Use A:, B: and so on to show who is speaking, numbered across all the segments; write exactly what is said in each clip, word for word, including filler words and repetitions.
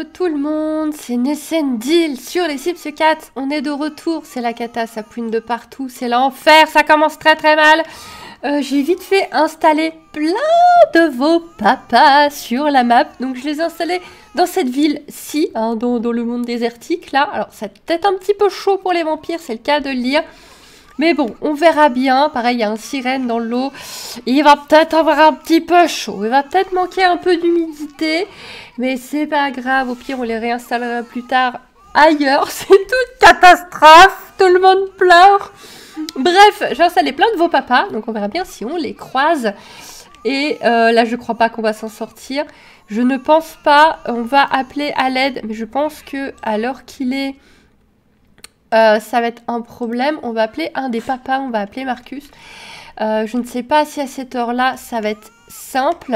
A: Hello tout le monde, c'est Nesendil sur les Sims quatre. On est de retour, c'est la cata, ça pouine de partout, c'est l'enfer, ça commence très très mal. Euh, J'ai vite fait installer plein de vos papas sur la map. Donc je les ai installés dans cette ville-ci, hein, dans, dans le monde désertique là. Alors c'est peut-être un petit peu chaud pour les vampires, c'est le cas de le dire. Mais bon, on verra bien. Pareil, il y a un sirène dans l'eau. Il va peut-être avoir un petit peu chaud. Il va peut-être manquer un peu d'humidité. Mais c'est pas grave. Au pire, on les réinstallera plus tard ailleurs. C'est toute catastrophe. Tout le monde pleure. Bref, j'ai installé plein de vos papas. Donc on verra bien si on les croise. Et euh, là, je crois pas qu'on va s'en sortir. Je ne pense pas. On va appeler à l'aide. Mais je pense que à l'heure qu'il est... Euh, ça va être un problème. On va appeler un des papas, on va appeler Marcus. Euh, je ne sais pas si à cette heure-là, ça va être simple.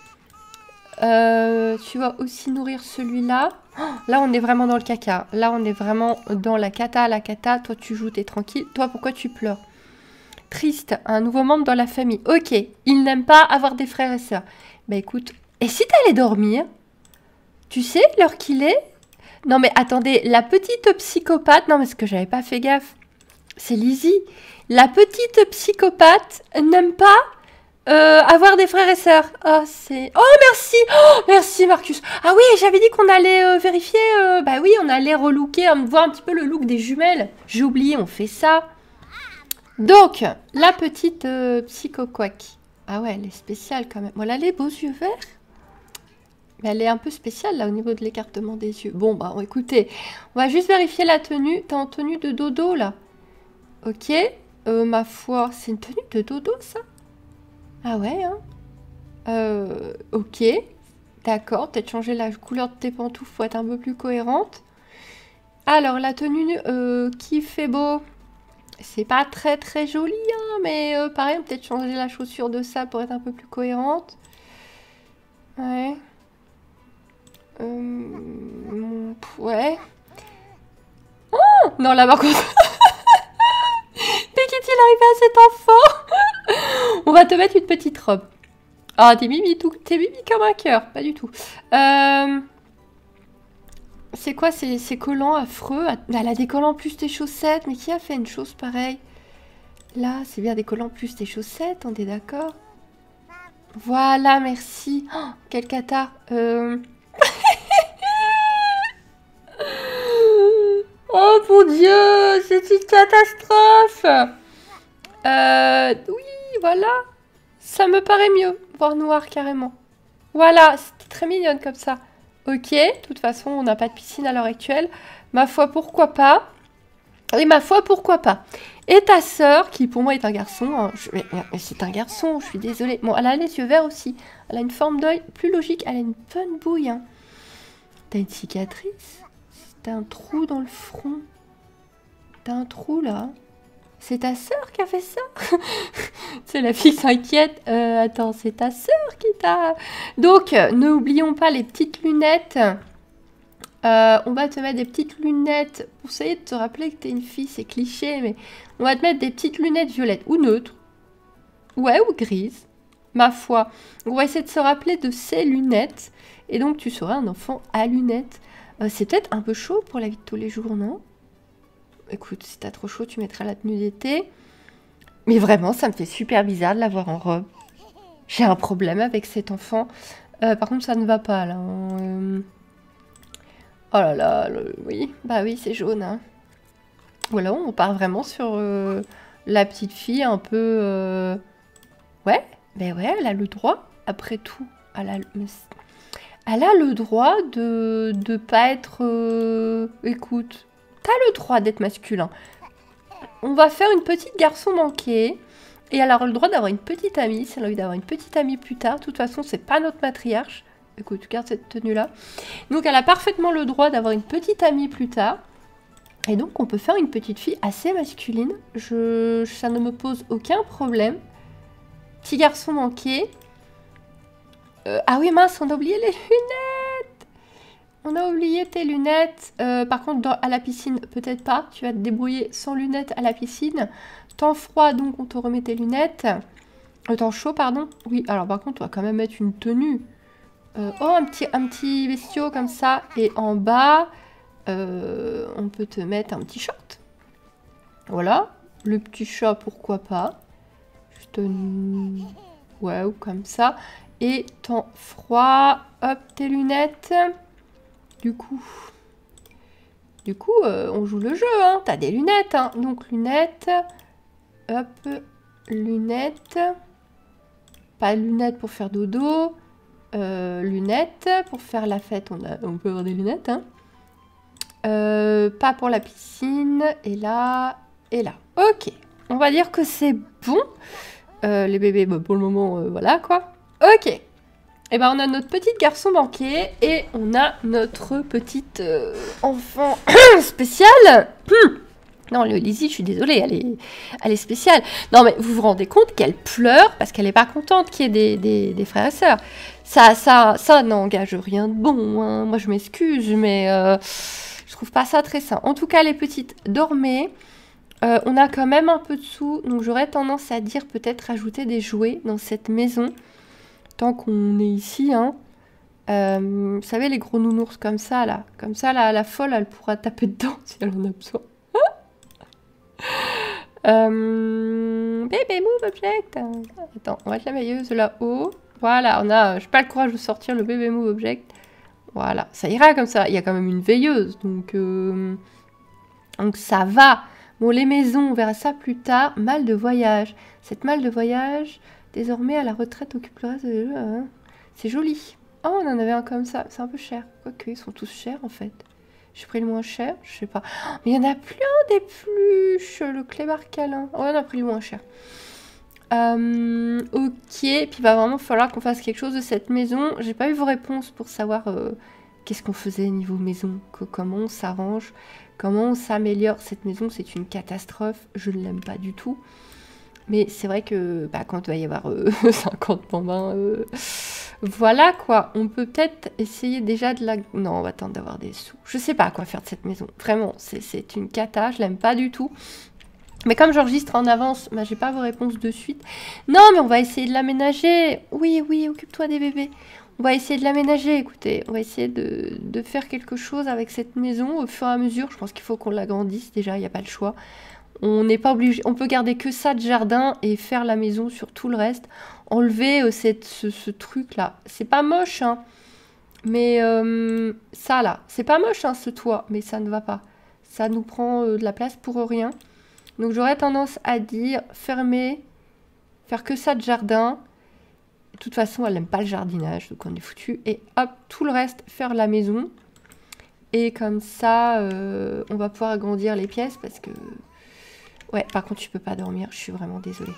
A: Euh, tu vas aussi nourrir celui-là. Oh, là, on est vraiment dans le caca. Là, on est vraiment dans la cata, la cata. Toi, tu joues, t'es tranquille. Toi, pourquoi tu pleures? Triste, un nouveau membre dans la famille. Ok, il n'aime pas avoir des frères et sœurs. Bah écoute, et si t'allais dormir? Tu sais l'heure qu'il est? Non mais attendez, la petite psychopathe... Non mais ce que j'avais pas fait gaffe, c'est Lizzie. La petite psychopathe n'aime pas euh, avoir des frères et sœurs. Oh, c'est... Oh, merci. Oh, merci, Marcus. Ah oui, j'avais dit qu'on allait euh, vérifier... Euh, bah oui, on allait relooker, voir un petit peu le look des jumelles. J'ai oublié, on fait ça. Donc, la petite euh, psychoquack. Ah ouais, elle est spéciale quand même. Voilà, les beaux yeux verts. Mais elle est un peu spéciale là au niveau de l'écartement des yeux. Bon bah écoutez, on va juste vérifier la tenue. T'es en tenue de dodo là? Ok. Euh, ma foi, c'est une tenue de dodo ça? Ah ouais hein. Euh, ok. D'accord, peut-être changer la couleur de tes pantoufles pour être un peu plus cohérente. Alors la tenue euh, qui fait beau. C'est pas très très joli hein, mais euh, pareil, peut-être changer la chaussure de ça pour être un peu plus cohérente. Ouais. Euh, ouais. Oh non, là par contre. Piketty, il arrive à cet enfant. On va te mettre une petite robe. Ah, t'es mimi tout. T'es mimi comme un cœur. Pas du tout. Euh... C'est quoi ces, ces collants affreux? Elle a des collants plus tes chaussettes. Mais qui a fait une chose pareille? Là, c'est bien des collants plus tes chaussettes. On est d'accord? Voilà, merci. Oh, quel cata. Euh... Oh mon dieu, c'est une catastrophe. Euh, oui, voilà. Ça me paraît mieux, voir noir carrément. Voilà, c'était très mignonne comme ça. Ok, de toute façon, on n'a pas de piscine à l'heure actuelle. Ma foi, pourquoi pas? Et ma foi, pourquoi pas? Et ta sœur, qui pour moi est un garçon, hein, je... mais, mais c'est un garçon, je suis désolée. Bon, elle a les yeux verts aussi. Elle a une forme d'œil plus logique, elle a une bonne bouille. Hein. T'as une cicatrice? T'as un trou dans le front. T'as un trou là. C'est ta sœur qui a fait ça? C'est la fille s'inquiète. Euh, attends, c'est ta sœur qui t'a... Donc, n'oublions pas les petites lunettes. Euh, on va te mettre des petites lunettes. Pour essayer de te rappeler que t'es une fille, c'est cliché, mais on va te mettre des petites lunettes violettes ou neutres. Ouais, ou grises. Ma foi. On va essayer de se rappeler de ces lunettes. Et donc, tu seras un enfant à lunettes. Euh, c'est peut-être un peu chaud pour la vie de tous les jours, non? Écoute, si t'as trop chaud, tu mettras la tenue d'été. Mais vraiment, ça me fait super bizarre de l'avoir en robe. J'ai un problème avec cet enfant. Euh, par contre, ça ne va pas, là. Euh... Oh là là, le... oui. Bah oui, c'est jaune, hein. Voilà, on part vraiment sur euh, la petite fille un peu... Euh... Ouais, ben ouais, elle a le droit, après tout. Elle a... Elle a le droit de ne pas être... Euh... Écoute, t'as le droit d'être masculin. On va faire une petite garçon manqué. Et elle aura le droit d'avoir une petite amie. Si elle a envie d'avoir une petite amie plus tard. De toute façon, c'est pas notre matriarche. Écoute, regarde cette tenue-là. Donc, elle a parfaitement le droit d'avoir une petite amie plus tard. Et donc, on peut faire une petite fille assez masculine. Je... Ça ne me pose aucun problème. Petit garçon manqué. Euh, ah oui, mince, on a oublié les lunettes. On a oublié tes lunettes. Euh, par contre, dans, à la piscine, peut-être pas. Tu vas te débrouiller sans lunettes à la piscine. Temps froid, donc on te remet tes lunettes. Euh, temps chaud, pardon. Oui, alors par contre, on va quand même mettre une tenue. Euh, oh, un petit, un petit bestiau comme ça. Et en bas, euh, on peut te mettre un petit short. Voilà. Le petit chat, pourquoi pas. Juste une... Ouais, ou comme ça. Et temps froid. Hop, tes lunettes. Du coup... Du coup, euh, on joue le jeu, hein. T'as des lunettes, hein. Donc, lunettes. Hop, lunettes. Pas de lunettes pour faire dodo. Euh, lunettes. Pour faire la fête, on, a, on peut avoir des lunettes, hein. Euh, pas pour la piscine. Et là, et là. Ok. On va dire que c'est bon. Euh, les bébés, bah, pour le moment, euh, voilà, quoi. Ok. Et ben on a notre petit garçon banquier et on a notre petite euh, enfant spéciale. Hum. Non, le Lizzie, je suis désolée, elle est, elle est spéciale. Non, mais vous vous rendez compte qu'elle pleure parce qu'elle n'est pas contente qu'il y ait des, des, des frères et sœurs. Ça, ça, ça n'engage rien de bon. Hein. Moi, je m'excuse, mais euh, je trouve pas ça très sain. En tout cas, les petites, dormez. Euh, on a quand même un peu de sous, donc j'aurais tendance à dire peut-être rajouter des jouets dans cette maison. Tant qu'on est ici, hein. Euh, vous savez, les gros nounours comme ça, là. Comme ça, là, la folle, elle pourra taper dedans si elle en a besoin. euh, Baby move object. Attends, on va mettre la veilleuse là-haut. Voilà, on a... J'ai pas le courage de sortir le baby move object. Voilà, ça ira comme ça. Il y a quand même une veilleuse, donc... Euh, donc ça va. Bon, les maisons, on verra ça plus tard. Malle de voyage. Cette malle de voyage... Désormais, à la retraite, occupe le reste des jeux. Hein. C'est joli. Oh, on en avait un comme ça. C'est un peu cher. Quoique, ils sont tous chers, en fait. J'ai pris le moins cher. Je sais pas. Oh, mais il y en a plein des pluches. Le clébard câlin. Oh, on a pris le moins cher. Euh, ok. Puis, il va vraiment falloir qu'on fasse quelque chose de cette maison. J'ai pas eu vos réponses pour savoir euh, qu'est-ce qu'on faisait niveau maison. Que, comment on s'arrange. Comment on s'améliore. Cette maison, c'est une catastrophe. Je ne l'aime pas du tout. Mais c'est vrai que bah, quand il va y avoir euh, cinquante bambins, euh, voilà quoi. On peut peut-être essayer déjà de la... Non, on va attendre d'avoir des sous. Je sais pas quoi faire de cette maison. Vraiment, c'est une cata, je l'aime pas du tout. Mais comme j'enregistre en avance, bah, j'ai pas vos réponses de suite. Non, mais on va essayer de l'aménager. Oui, oui, occupe-toi des bébés. On va essayer de l'aménager, écoutez. On va essayer de, de faire quelque chose avec cette maison au fur et à mesure. Je pense qu'il faut qu'on l'agrandisse déjà, il n'y a pas le choix. On n'est pas obligé, on peut garder que ça de jardin et faire la maison sur tout le reste. Enlever euh, cette, ce, ce truc là. C'est pas moche, hein. Mais euh, ça là, c'est pas moche, hein, ce toit. Mais ça ne va pas. Ça nous prend euh, de la place pour rien. Donc j'aurais tendance à dire fermer, faire que ça de jardin. De toute façon, elle n'aime pas le jardinage, donc on est foutu. Et hop, tout le reste, faire la maison. Et comme ça, euh, on va pouvoir agrandir les pièces parce que... Ouais, par contre, tu peux pas dormir. Je suis vraiment désolée.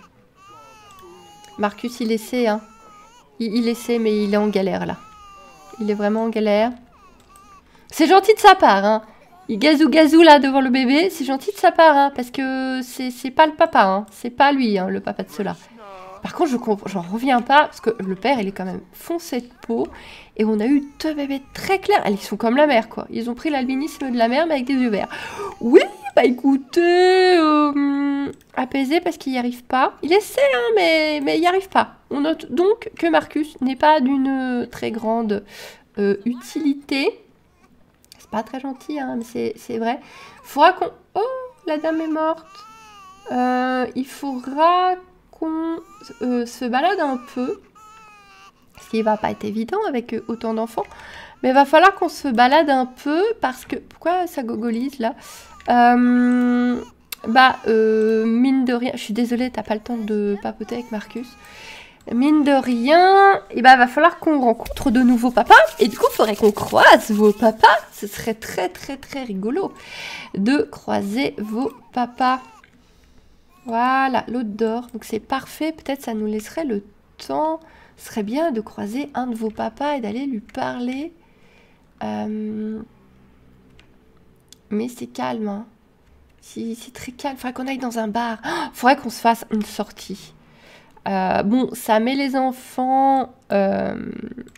A: Marcus, il essaie, hein. Il, il essaie, mais il est en galère, là. Il est vraiment en galère. C'est gentil de sa part, hein. Il gazou gazou, là, devant le bébé. C'est gentil de sa part, hein. Parce que c'est pas le papa, hein. C'est pas lui, hein, le papa de cela. Par contre, je j'en reviens pas. Parce que le père, il est quand même foncé de peau. Et on a eu deux bébés très clairs. Ils sont comme la mère, quoi. Ils ont pris l'albinisme de la mère, mais avec des yeux verts. Oui, bah écoutez, euh, apaisé parce qu'il n'y arrive pas. Il essaie, hein, mais, mais il n'y arrive pas. On note donc que Marcus n'est pas d'une très grande euh, utilité. C'est pas très gentil, hein, mais c'est vrai. Il faudra qu'on... Oh, la dame est morte. Euh, il faudra qu'on euh, se balade un peu. Ce qui va pas être évident avec euh, autant d'enfants. Mais il va falloir qu'on se balade un peu parce que... Pourquoi ça gogolise, là? Euh, bah, euh, mine de rien, je suis désolée, t'as pas le temps de papoter avec Marcus. Mine de rien, et bah, va falloir qu'on rencontre de nouveaux papas. Et du coup, il faudrait qu'on croise vos papas. Ce serait très, très, très rigolo de croiser vos papas. Voilà, l'autre dort. Donc, c'est parfait. Peut-être ça nous laisserait le temps. Ce serait bien de croiser un de vos papas et d'aller lui parler. Euh... Mais c'est calme, hein. C'est très calme. Faudrait qu'on aille dans un bar. Oh, faudrait qu'on se fasse une sortie. Euh, bon, ça met les enfants euh,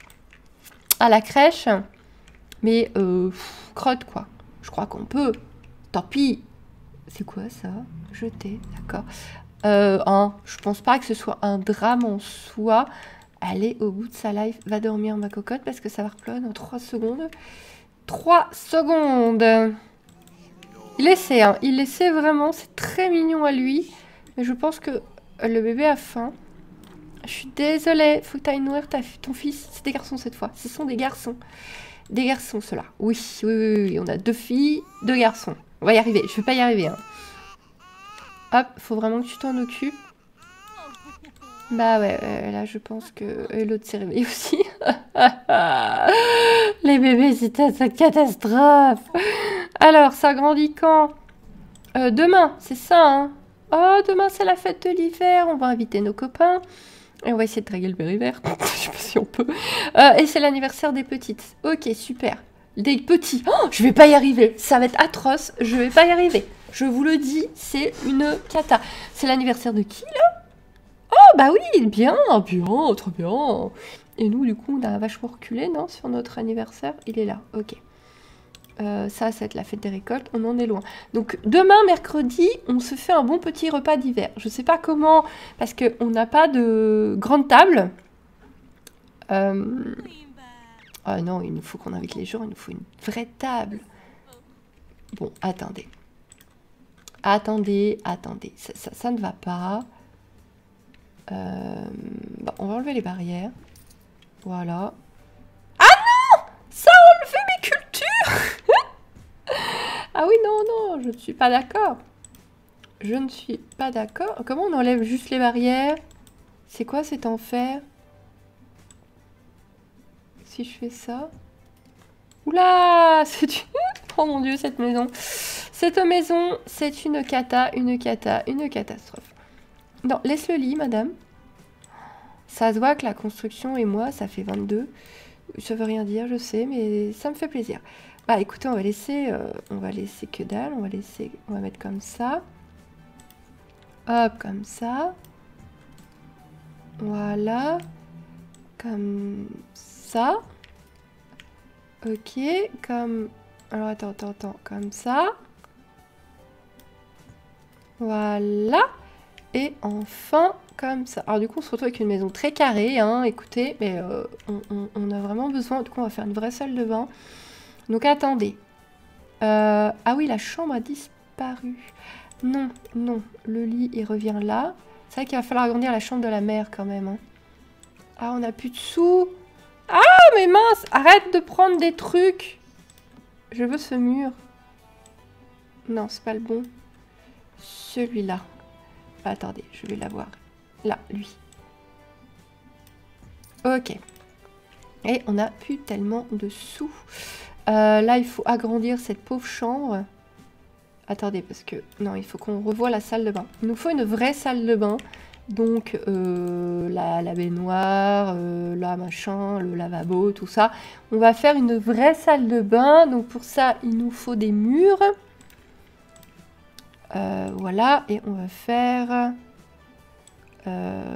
A: à la crèche. Mais euh, pff, crotte, quoi. Je crois qu'on peut. Tant pis. C'est quoi, ça? Jeter, d'accord. Euh, hein, je pense pas que ce soit un drame en soi. Allez au bout de sa life. Va dormir ma cocotte parce que ça va reployer dans trois secondes. trois secondes. Il essaie, hein. Il essaie vraiment. C'est très mignon à lui. Mais je pense que le bébé a faim. Je suis désolée. Faut que tu ailles nourrir ta, ton fils. C'est des garçons cette fois. Ce sont des garçons. Des garçons, ceux-là. Oui, oui, oui, oui. On a deux filles, deux garçons. On va y arriver. Je vais pas y arriver. Hein. Hop, faut vraiment que tu t'en occupes. Bah ouais, ouais, là je pense que l'autre s'est réveillé aussi. Les bébés, c'était cette catastrophe. Alors, ça grandit quand euh, demain, c'est ça, hein. Oh, demain c'est la fête de l'hiver, on va inviter nos copains. Et on va essayer de draguer le bébé vert. Je sais pas si on peut. Euh, et c'est l'anniversaire des petites. Ok, super. Des petits. Oh, je vais pas y arriver. Ça va être atroce. Je vais pas y arriver. Je vous le dis, c'est une cata. C'est l'anniversaire de qui, là? Oh, bah oui, bien, bien, très bien. Et nous, du coup, on a vachement reculé, non? Sur notre anniversaire. Il est là, ok. Euh, ça, ça va être la fête des récoltes. On en est loin. Donc, demain, mercredi, on se fait un bon petit repas d'hiver. Je sais pas comment, parce qu'on n'a pas de grande table. Euh... Oh non, il nous faut qu'on invite les gens. Il nous faut une vraie table. Bon, attendez. Attendez, attendez. Ça, ça, ça ne va pas. Euh, bon, on va enlever les barrières. Voilà. Ah non! Ça a enlevé mes cultures. Ah oui, non, non, je ne suis pas d'accord. Je ne suis pas d'accord. Comment on enlève juste les barrières? C'est quoi cet enfer? Si je fais ça... Oula! C'est une... Oh mon dieu, cette maison. Cette maison, c'est une cata, une cata, une catastrophe. Non, laisse le lit, madame. Ça se voit que la construction et moi, ça fait vingt-deux. Ça veut rien dire, je sais, mais ça me fait plaisir. Bah écoutez, on va laisser, euh, on va laisser que dalle. On va laisser, on va mettre comme ça. Hop, comme ça. Voilà. Comme ça. Ok, comme... Alors attends, attends, attends, comme ça. Voilà. Et enfin, comme ça. Alors du coup, on se retrouve avec une maison très carrée, hein, écoutez, mais euh, on, on, on a vraiment besoin, du coup, on va faire une vraie salle de bain. Donc attendez. Euh, ah oui, la chambre a disparu. Non, non, le lit, il revient là. C'est vrai qu'il va falloir agrandir la chambre de la mère quand même. Hein. Ah, on n'a plus de sous. Ah, mais mince, arrête de prendre des trucs. Je veux ce mur. Non, c'est pas le bon. Celui-là. Ah, attendez, je vais l'avoir. Là, lui. Ok. Et on n'a plus tellement de sous. Euh, là, il faut agrandir cette pauvre chambre. Attendez, parce que... Non, il faut qu'on revoie la salle de bain. Il nous faut une vraie salle de bain. Donc, euh, la, la baignoire, euh, là, machin, le lavabo, tout ça. On va faire une vraie salle de bain. Donc, pour ça, il nous faut des murs. Euh, voilà. Et on va faire... Euh,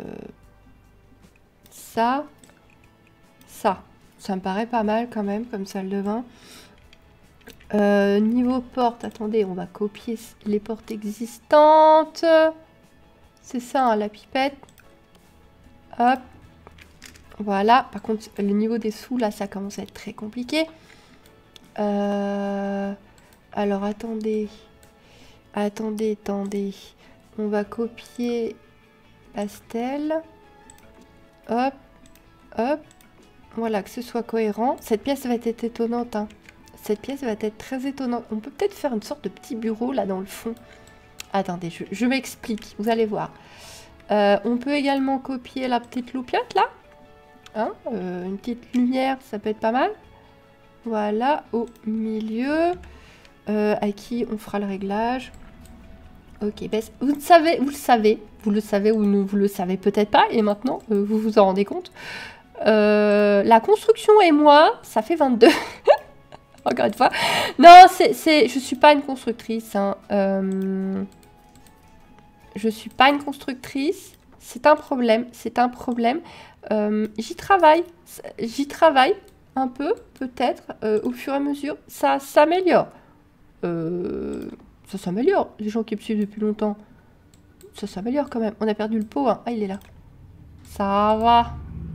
A: ça. Ça. Ça me paraît pas mal quand même, comme salle de bain. Euh, niveau porte, attendez, on va copier les portes existantes. C'est ça, hein, la pipette. Hop. Voilà. Par contre, le niveau des sous, là, ça commence à être très compliqué. Euh... Alors, attendez. Attendez, attendez. On va copier pastel. Hop. Hop. Voilà, que ce soit cohérent. Cette pièce va être étonnante, hein. Cette pièce va être très étonnante. On peut peut-être faire une sorte de petit bureau, là, dans le fond. Attendez, je, je m'explique, vous allez voir. Euh, on peut également copier la petite loupiote, là. Hein, euh, une petite lumière, ça peut être pas mal. Voilà, au milieu. Euh, à qui on fera le réglage. Ok, ben, vous le savez, vous le savez. Vous le savez ou ne vous le savez peut-être pas. Et maintenant, euh, vous vous en rendez compte. Euh, la construction et moi, ça fait vingt-deux. Encore une fois. Non, c'est, c'est, je suis pas une constructrice. Hein. Euh, je suis pas une constructrice. C'est un problème. C'est un problème. Euh, j'y travaille. J'y travaille un peu, peut-être, euh, au fur et à mesure. Ça s'améliore. Euh, ça s'améliore. Les gens qui me suivent depuis longtemps, ça s'améliore quand même. On a perdu le pot. Hein. Ah, il est là. Ça va.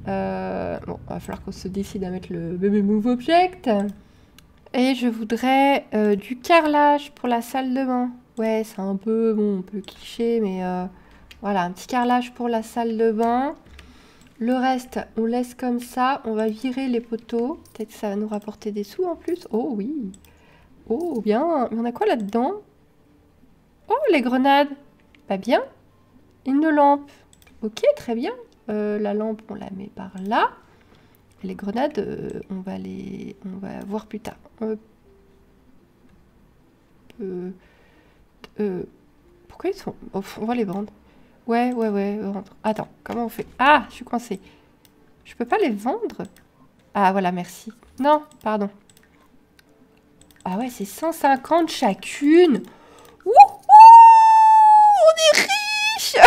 A: Euh, bon, va falloir qu'on se décide à mettre le bébé move object. Et je voudrais euh, du carrelage pour la salle de bain. Ouais, c'est un peu, bon, un peu cliché, mais euh, voilà, un petit carrelage pour la salle de bain. Le reste, on laisse comme ça. On va virer les poteaux. Peut-être que ça va nous rapporter des sous en plus. Oh oui. Oh, bien. Mais on a quoi là-dedans? Oh, les grenades. Pas bien. Une lampe. Ok, très bien. Euh, la lampe, on la met par là. Les grenades, euh, on va les, on va voir plus tard. Euh, euh, euh, pourquoi ils sont... Oh, on va les vendre. Ouais, ouais, ouais, vendre. Attends, comment on fait? Ah, je suis coincée. Je peux pas les vendre? Ah, voilà, merci. Non, pardon. Ah ouais, c'est cent cinquante chacune. Wouhou! On est riche.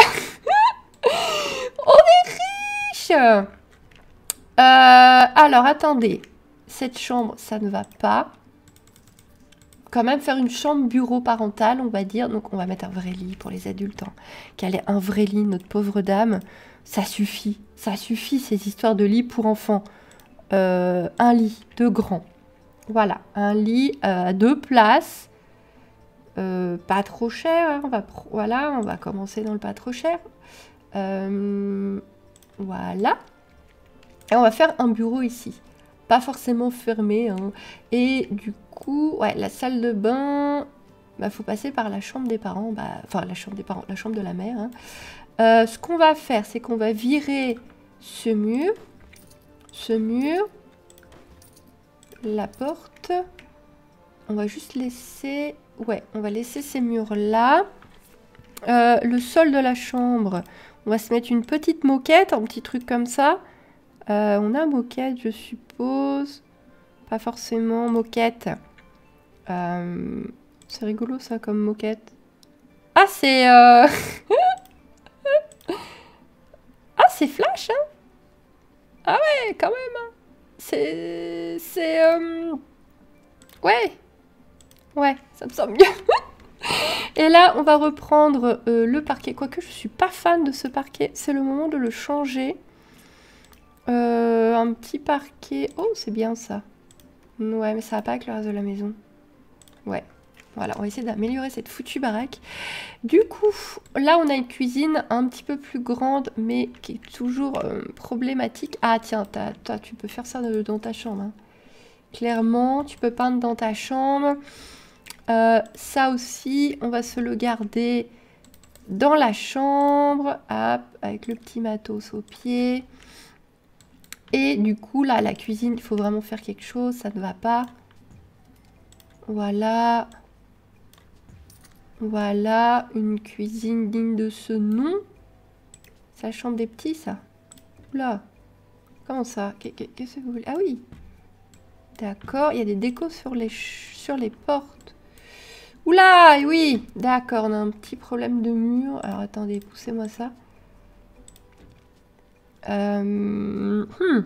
A: On est riche. Euh, alors, attendez. Cette chambre, ça ne va pas. Quand même faire une chambre bureau parentale, on va dire. Donc, on va mettre un vrai lit pour les adultes. Hein. Qu'elle ait un vrai lit, notre pauvre dame. Ça suffit. Ça suffit, ces histoires de lit pour enfants. Euh, un lit, deux grands. Voilà, un lit à euh, deux places. Euh, pas trop cher. Hein. On va, voilà, on va commencer dans le pas trop cher. Euh, voilà. Et on va faire un bureau ici. Pas forcément fermé. Hein. Et du coup, ouais, la salle de bain, bah, faut passer par la chambre des parents. Bah, enfin, la chambre des parents, la chambre de la mère. Hein. Euh, ce qu'on va faire, c'est qu'on va virer ce mur. Ce mur. La porte. On va juste laisser... Ouais, on va laisser ces murs-là. Euh, le sol de la chambre, on va se mettre une petite moquette, un petit truc comme ça. Euh, on a moquette, je suppose. Pas forcément moquette. Euh, c'est rigolo ça comme moquette. Ah, c'est... Euh... ah, c'est flash, hein. Ah ouais, quand même. Hein. C'est... C'est... Euh... Ouais. Ouais, ça me semble mieux. Et là, on va reprendre euh, le parquet. Quoique, je suis pas fan de ce parquet. C'est le moment de le changer. Euh, un petit parquet. Oh, c'est bien ça. Ouais, mais ça va pas avec le reste de la maison. Ouais. Voilà, on va essayer d'améliorer cette foutue baraque. Du coup, là, on a une cuisine un petit peu plus grande, mais qui est toujours euh, problématique. Ah, tiens, toi, tu peux faire ça dans ta chambre. Hein. Clairement, tu peux peindre dans ta chambre. Euh, ça aussi, on va se le garder dans la chambre, hop, avec le petit matos au pied. Et du coup, là, la cuisine, il faut vraiment faire quelque chose, ça ne va pas. Voilà. Voilà, une cuisine digne de ce nom. C'est la chambre des petits, ça. Oula. Comment ça? Qu'est-ce que vous voulez? Ah oui. D'accord, il y a des décos sur les, sur les portes. Oula, oui, d'accord, on a un petit problème de mur. Alors attendez, poussez-moi ça. Euh, hmm.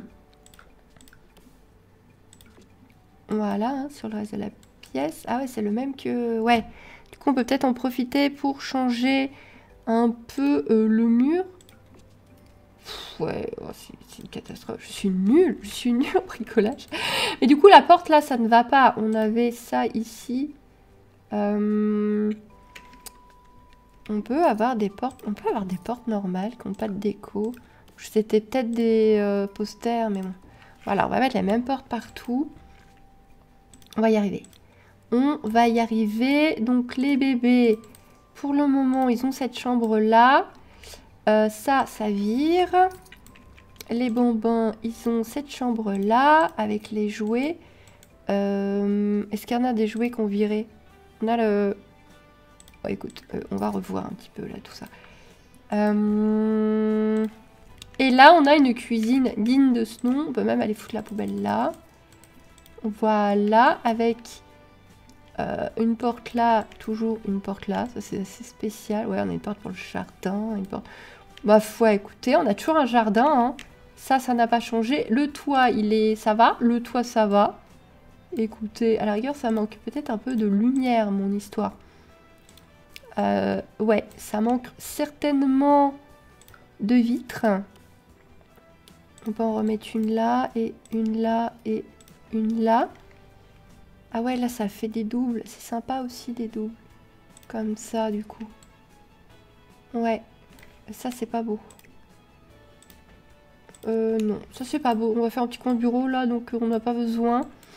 A: Voilà, hein, sur le reste de la pièce. Ah ouais, c'est le même que... Ouais, du coup on peut peut-être en profiter pour changer un peu euh, le mur. Pff, ouais, oh, c'est une catastrophe. Je suis nulle, je suis nulle en bricolage. Et du coup la porte là, ça ne va pas. On avait ça ici. Euh... On peut avoir des portes, on peut avoir des portes normales qui n'ont pas de déco. C'était peut-être des euh, posters, mais bon. Voilà, on va mettre les mêmes portes partout. On va y arriver. On va y arriver. Donc les bébés, pour le moment, ils ont cette chambre-là. Euh, ça, ça vire. Les bonbons, ils ont cette chambre-là avec les jouets. Euh, Est-ce qu'il y en a des jouets qu'on virait? On a le... Oh, écoute, euh, on va revoir un petit peu là tout ça. Euh... Et là, on a une cuisine digne de ce nom. On peut même aller foutre la poubelle là. Voilà, avec euh, une porte là, toujours une porte là. Ça, c'est assez spécial. Ouais, on a une porte pour le jardin. Une porte... Bah, ouais, écoutez, on a toujours un jardin. Hein. Ça, ça n'a pas changé. Le toit, il est... ça va. Le toit, ça va. Écoutez, à la rigueur, ça manque peut-être un peu de lumière, mon histoire. Euh, ouais, ça manque certainement de vitres. On peut en remettre une là, et une là, et une là. Ah ouais, là, ça fait des doubles. C'est sympa aussi, des doubles. Comme ça, du coup. Ouais. Ça, c'est pas beau. Euh, non. Ça, c'est pas beau. On va faire un petit coin de bureau, là, donc on n'a pas besoin.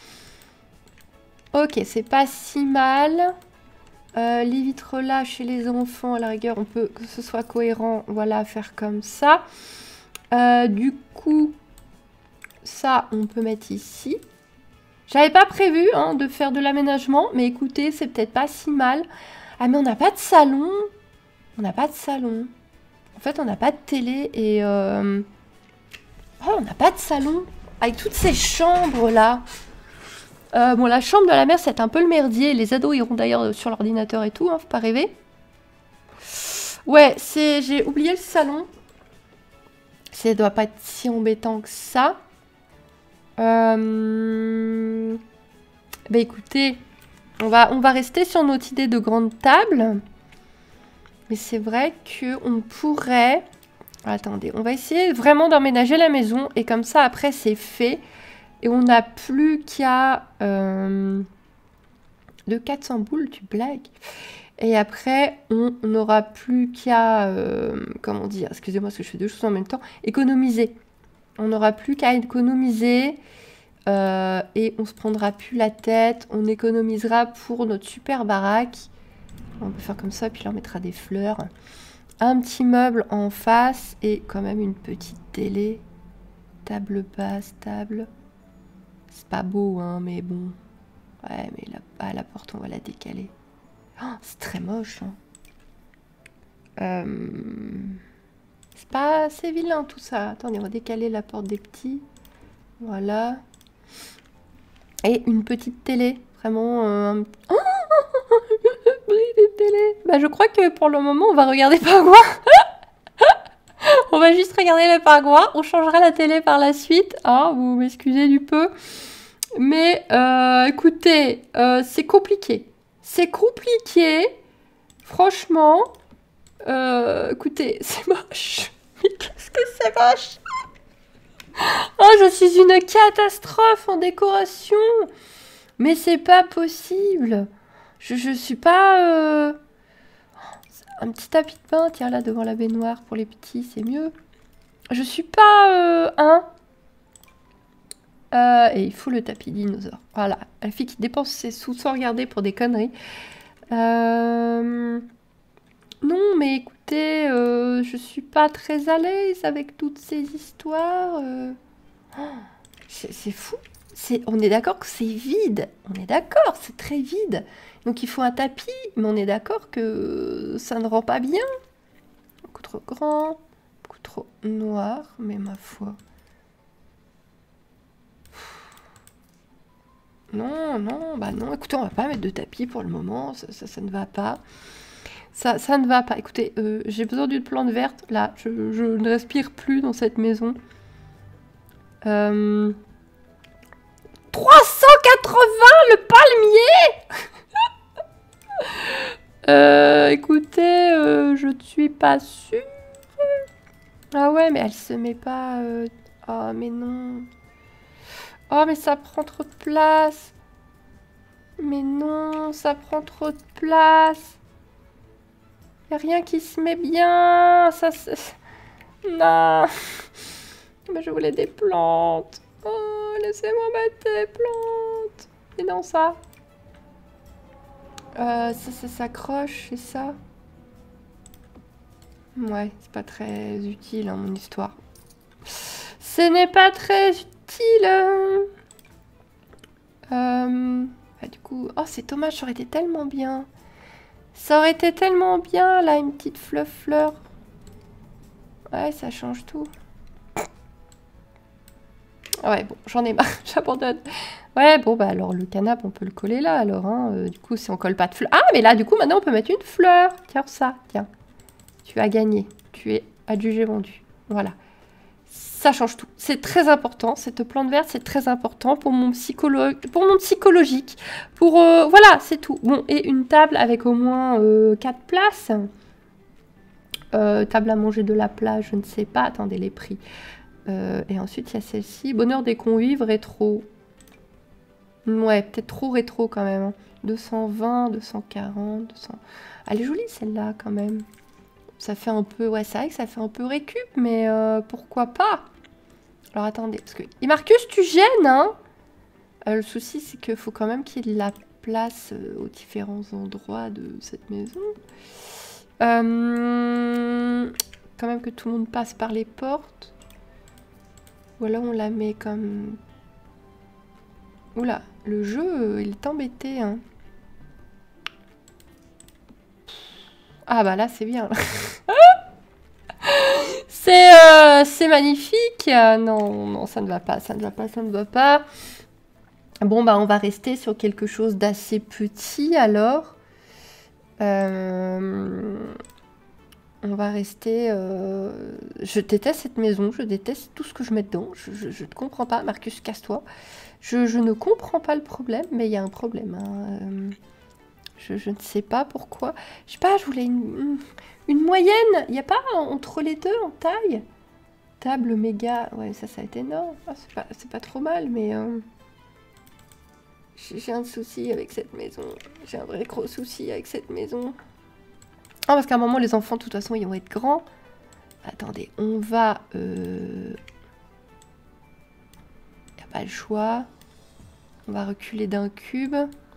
A: Ok, c'est pas si mal. Euh, les vitres là, chez les enfants, à la rigueur, on peut que ce soit cohérent. Voilà, faire comme ça. Euh, du coup, ça, on peut mettre ici. J'avais pas prévu hein, de faire de l'aménagement, mais écoutez, c'est peut-être pas si mal. Ah, mais on n'a pas de salon. On n'a pas de salon. En fait, on n'a pas de télé et... Euh... Oh, on n'a pas de salon. Avec toutes ces chambres-là. Euh, bon, la chambre de la mère, c'est un peu le merdier. Les ados iront d'ailleurs sur l'ordinateur et tout, hein, faut pas rêver. Ouais, c'est... J'ai oublié le salon. Ça doit pas être si embêtant que ça. Euh... Bah écoutez, on va, on va rester sur notre idée de grande table. Mais c'est vrai qu'on pourrait... Attendez, on va essayer vraiment d'emménager la maison. Et comme ça, après, c'est fait. Et on n'a plus qu'à... Euh... De quatre cents boules, tu blagues. Et après, on n'aura plus qu'à... Euh... Comment dire? Excusez-moi, parce que je fais deux choses en même temps. Économiser. On n'aura plus qu'à économiser. Euh, et on se prendra plus la tête. On économisera pour notre super baraque. On peut faire comme ça, puis là on mettra des fleurs. Un petit meuble en face et quand même une petite télé. Table basse, table. C'est pas beau, hein, mais bon. Ouais, mais la, ah, la porte, on va la décaler. Oh, c'est très moche. Hein. Euh... C'est pas assez vilain tout ça. Attendez, on va décaler la porte des petits. Voilà. Et une petite télé. Vraiment... Euh... Oh des télé. Bah, je crois que pour le moment, on va regarder Pargois. On va juste regarder le Pargois. On changera la télé par la suite. Hein, vous m'excusez du peu. Mais euh, écoutez, euh, c'est compliqué. C'est compliqué. Franchement. Euh, écoutez, c'est moche. Mais qu'est-ce que c'est moche. Oh, je suis une catastrophe en décoration. Mais c'est pas possible. Je, je suis pas... Euh... Un petit tapis de bain, tiens, là, devant la baignoire, pour les petits, c'est mieux. Je suis pas... Euh, hein euh, Et il faut le tapis dinosaure. Voilà, la fille qui dépense ses sous sans regarder pour des conneries. Euh... Non, mais écoutez, euh, je suis pas très à l'aise avec toutes ces histoires. Euh... Oh, c'est fou. Est, on est d'accord que c'est vide. On est d'accord, c'est très vide. Donc il faut un tapis, mais on est d'accord que ça ne rend pas bien. Beaucoup trop grand, beaucoup trop noir, mais ma foi. Non, non, bah non. Écoutez, on va pas mettre de tapis pour le moment. Ça, ça, ça ne va pas. Ça, ça ne va pas. Écoutez, euh, j'ai besoin d'une plante verte. Là, je, je ne respire plus dans cette maison. Euh... trois cent quatre-vingts le palmier. euh, Écoutez, euh, je ne suis pas sûre. Ah ouais, mais elle se met pas... Euh... Oh, mais non. Oh, mais ça prend trop de place. Mais non, ça prend trop de place. Y a rien qui se met bien. Ça se... Non. Mais je voulais des plantes. Oh, laissez-moi mettre des plantes. Et non, ça. Euh, ça, ça s'accroche, c'est ça. Ouais, c'est pas très utile, hein, mon histoire. Ce n'est pas très utile. Euh... Bah, du coup... Oh, c'est dommage, ça aurait été tellement bien. Ça aurait été tellement bien, là, une petite fleuve fleur. Ouais, ça change tout. Ouais, bon, j'en ai marre, j'abandonne. Ouais, bon, bah alors le canapé, on peut le coller là, alors. Hein. Euh, du coup, si on colle pas de fleurs... Ah, mais là, du coup, maintenant, on peut mettre une fleur. Tiens, ça, tiens. Tu as gagné. Tu es adjugé vendu. Voilà. Ça change tout. C'est très important. Cette plante verte, c'est très important pour mon, psycholo... pour mon psychologique. Pour... Euh, voilà, c'est tout. Bon, et une table avec au moins euh, quatre places. Euh, table à manger de la plage, je ne sais pas. Attendez, les prix. Euh, et ensuite, il y a celle-ci. Bonheur des convives, rétro. Ouais, peut-être trop rétro quand même. Hein. deux cent vingt, deux cent quarante, deux cents... Elle est jolie celle-là quand même. Ça fait un peu... Ouais, c'est vrai que ça fait un peu récup, mais euh, pourquoi pas? Alors attendez, parce que... Et Marcus, tu gênes, hein euh, Le souci, c'est qu'il faut quand même qu'il y ait de la place euh, aux différents endroits de cette maison. Euh... Quand même que tout le monde passe par les portes. Ou alors on la met comme... Oula, le jeu, il est embêté, hein. Ah bah là, c'est bien. c'est euh, c'est magnifique. Non, non, ça ne va pas, ça ne va pas, ça ne va pas. Bon, bah on va rester sur quelque chose d'assez petit, alors. Euh... On va rester... Euh... Je déteste cette maison, je déteste tout ce que je mets dedans. Je, je, je ne comprends pas. Marcus, casse-toi. Je, je ne comprends pas le problème, mais il y a un problème. Hein. Euh... Je, je ne sais pas pourquoi. Je sais pas, je voulais une, une moyenne. Il n'y a pas entre les deux en taille? Table méga. Ouais, ça, ça va être énorme. Ah, c'est pas, c'est pas trop mal, mais... Euh... J'ai un souci avec cette maison. J'ai un vrai gros souci avec cette maison. Ah, parce qu'à un moment, les enfants, de toute façon, ils vont être grands. Attendez, on va... Il euh... n'y a pas le choix. On va reculer d'un cube.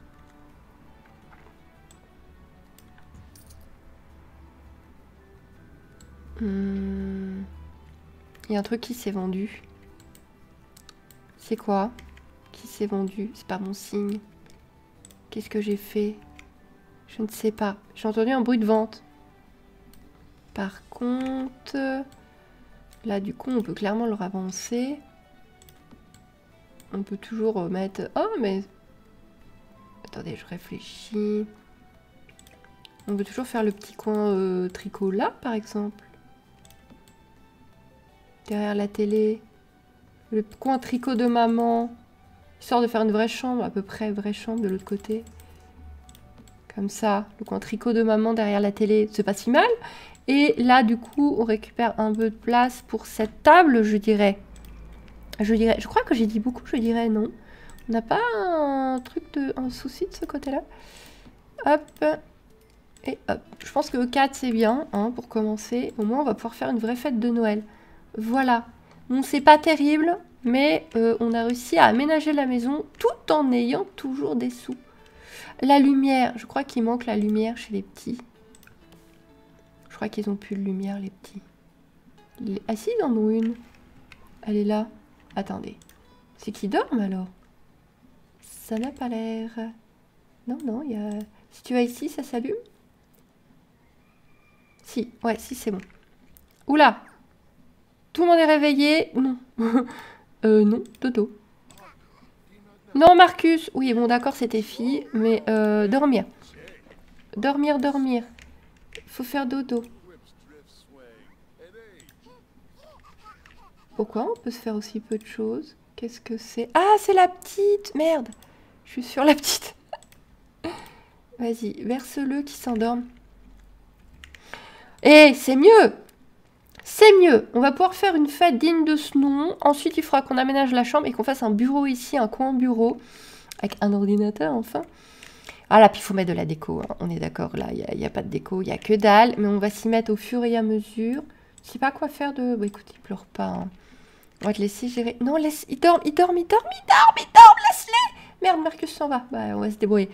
A: Hmm. Il y a un truc qui s'est vendu. C'est quoi? Qui s'est vendu? C'est pas mon signe. Qu'est-ce que j'ai fait? Je ne sais pas. J'ai entendu un bruit de vente. Par contre... Là, du coup, on peut clairement le ravancer. On peut toujours mettre... Oh, mais... Attendez, je réfléchis. On peut toujours faire le petit coin euh, tricot là, par exemple. Derrière la télé. Le coin tricot de maman. Histoire de faire une vraie chambre, à peu près vraie chambre de l'autre côté. Comme ça. Le coin tricot de maman derrière la télé, c'est pas si mal. Et là, du coup, on récupère un peu de place pour cette table, je dirais. Je dirais... Je crois que j'ai dit beaucoup, je dirais non. On n'a pas un truc de... un souci de ce côté-là. Hop. Et hop. Je pense que quatre, c'est bien, hein, pour commencer. Au moins, on va pouvoir faire une vraie fête de Noël. Voilà. Bon, c'est pas terrible, mais euh, on a réussi à aménager la maison tout en ayant toujours des sous. La lumière. Je crois qu'il manque la lumière chez les petits. Je crois qu'ils ont plus de lumière, les petits. Les... Ah si, ils en ont une. Elle est là. Attendez. C'est qu'ils dorment, alors? Ça n'a pas l'air... Non, non, il y a... Si tu vas ici, ça s'allume? Si, ouais, si, c'est bon. Oula! Tout le monde est réveillé? Non. euh, non, dodo. Non, Marcus! Oui, bon, d'accord, c'était fille, mais euh, dormir. Dormir, dormir. Faut faire dodo. Pourquoi on peut se faire aussi peu de choses? Qu'est-ce que c'est? Ah, c'est la petite! Merde! Je suis sur la petite. Vas-y, verse-le qui s'endorme. Eh, c'est mieux! C'est mieux! On va pouvoir faire une fête digne de ce nom. Ensuite, il faudra qu'on aménage la chambre et qu'on fasse un bureau ici, un coin bureau. Avec un ordinateur, enfin. Ah là, puis il faut mettre de la déco, hein. On est d'accord, là, il n'y a, a pas de déco, il n'y a que dalle. Mais on va s'y mettre au fur et à mesure. Je sais pas quoi faire de... Bon, écoute, il pleure pas, hein. On va te laisser gérer. Non, laisse... Il dorme, il dorme, il dorme, il dorme, il dorme, laisse-les! Merde, Marcus s'en va. Bah, on va se débrouiller.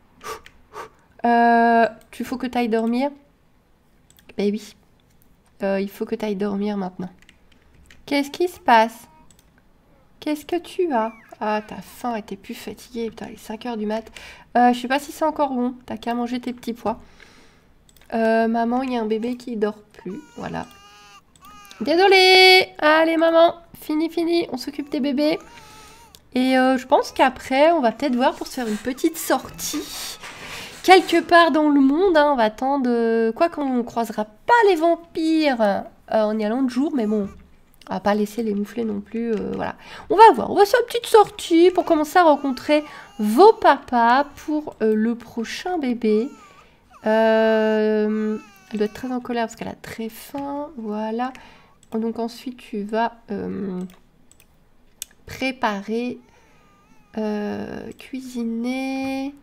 A: Euh, tu faut que tu ailles dormir. Ben oui. Euh, il faut que tu ailles dormir maintenant. Qu'est-ce qui se passe? Qu'est-ce que tu as? Ah, t'as faim et t'es plus fatiguée. Putain, il est cinq heures du mat. Euh, je sais pas si c'est encore bon. T'as qu'à manger tes petits pois. Euh, maman, il y a un bébé qui dort plus. Voilà. Désolée. Allez, maman. Fini, fini. On s'occupe des bébés. Et euh, je pense qu'après, on va peut-être voir pour se faire une petite sortie. Quelque part dans le monde, hein, on va attendre... Euh, quoi qu'on ne croisera pas les vampires euh, en y allant de jour, mais bon, on va pas laisser les mouflets non plus, euh, voilà. On va voir, on va faire une petite sortie pour commencer à rencontrer vos papas pour euh, le prochain bébé. Euh, elle doit être très en colère parce qu'elle a très faim, voilà. Donc ensuite, tu vas euh, préparer, euh, cuisiner,